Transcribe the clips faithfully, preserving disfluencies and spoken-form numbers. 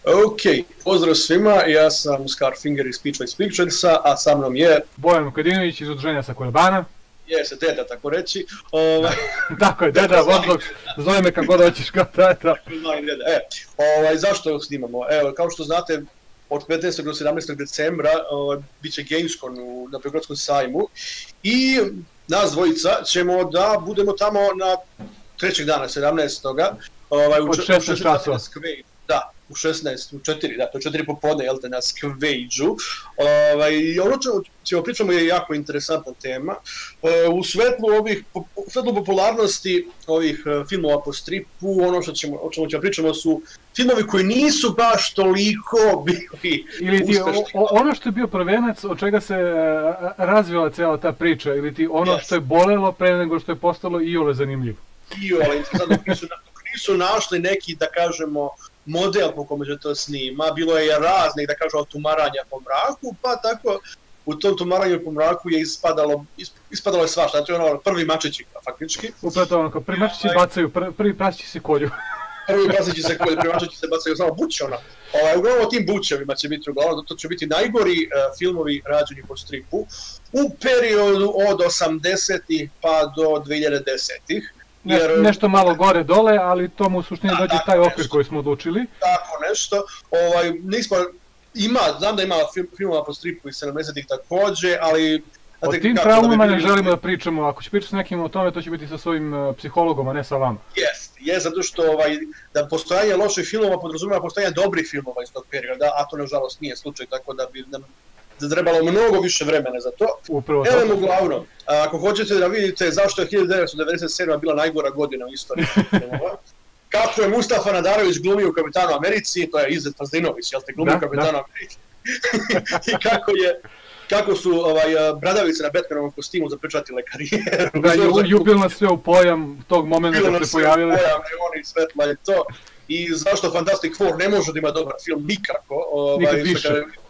Ok, pozdrav svima, ja sam Scarfinger iz Pitchwise Picturesa, a sa mnom je... Bojan Vukadinović iz Udruženja Sakurabana. Je se deda, tako reći. Ovaj... Tako je, deda, Vozdok, zove me kako god hoćeš, kao da je to. E, ovaj, zašto snimamo? Evo, kao što znate, od petnaestog do sedamnaestog decembra ovaj, bit će Gamescom u, na Beogradskom sajmu i nas dvojica ćemo da budemo tamo na trećeg dana, sedamnaestog Ovaj, od šesnaest časova. Da, u šesnaest, u četiri, da, to je četiri popodne, jel te, na Skvejđu. Ovaj, ono ćemo, ćemo pričamo je jako interesantna tema. U svetlu ovih, u svetlu popularnosti ovih filmova po stripu, ono što ćemo, o čemu ćemo pričamo su filmovi koji nisu baš toliko bili ili ti uspešni. O, ono što je bio prvenac, od čega se razvila cijela ta priča, ili ti ono yes. što je bolelo pre nego što je postalo iole zanimljivo. Iole, interesantno, nisu, nisu našli neki, da kažemo, model po kome će to snima, bilo je raznih, da kažemo, tumaranja po mraku, pa tako u tom tumaranju po mraku je ispadalo, ispadalo je svašta, znači ono prvi mačići faktički. Upravo to ono, prvi mačići bacaju, prvi prasići se kolju. Prvi prasići se kolju, prvi mačići se bacaju, samo buće ono. Ovaj, uglavnom o tim bućevima će biti uglavnom, to će biti najgori uh, filmovi rađeni po stripu u periodu od osamdesetih pa do dve hiljade desetih. Ne, jer, nešto malo gore dole, ali to mu u suštini da, dođe taj okvir koji smo odlučili. Tako nešto. Ovaj, nismo, ima, znam da ima film, filmova po stripu iz sedamdesetih takođe, ali... O tim traumama ne želimo da pričamo, ako će pričati s nekim o tome, to će biti sa svojim uh, psihologom, a ne sa vama. Jest, je, zato što ovaj, da postojanje loših filmova podrazumeva postojanje dobrih filmova iz tog perioda, a to nažalost nije slučaj, tako da bi nam trebalo mnogo više vremena za to. Upravo Evo mu uglavnom, ako hoćete da vidite zašto je hiljadu devetsto devedeset sedma bila najgora godina u istoriji filmova, kako je Mustafa Nadarević glumio u Kapetanu Americi, to je Izet Fazdinović, jel te, glumio u Kapetanu Americi, i kako je kako su ovaj, bradavice na Batmanovom kostimu zapečatile karijeru. Da, jubil nas sve u pojam tog momenta kad se pojavili. Jubil nas sve u pojam, oni svetla je to. I zašto Fantastic Four ne može da ima dobar film, nikako. Ovaj, nikad više.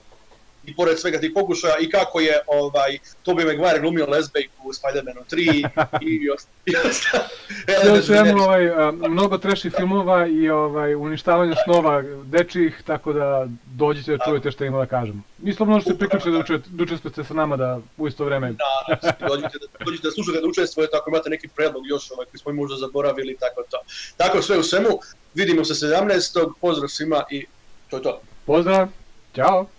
I pored svega tih pokušaja, i kako je ovaj, Tobey Maguire glumio lesbejku u Spider-Manu tri i ostalo. Sve u svemu, ovaj, mnogo treši filmova i ovaj, uništavanje snova dečijih, tako da dođite da čujete što ima da kažemo. Mislim, možete se priključiti da učestvujete sa nama da u isto vreme... Da, dođite da, dođite da slušate, da učestvujete ako imate neki predlog još ovaj, koji smo im možda zaboravili, tako to. Tako sve u svemu, vidimo se sedamnaestog Pozdrav svima i to je to. Pozdrav, ćao!